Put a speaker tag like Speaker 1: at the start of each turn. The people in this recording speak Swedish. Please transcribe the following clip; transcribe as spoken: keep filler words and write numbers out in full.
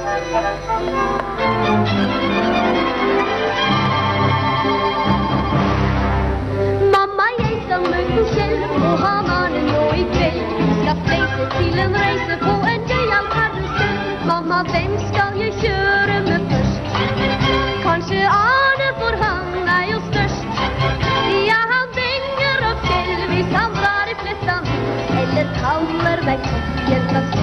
Speaker 1: Mamma, jag som mörk och kjell och har mannen och ikväll ska flejsa till en resa på en döjal karusell. Mamma, vem ska jag köra med först? Kanske Arne, för han är ju störst. Ja, han vänger upp själv, visst han drar i flättan. Eller kallar mig kocken.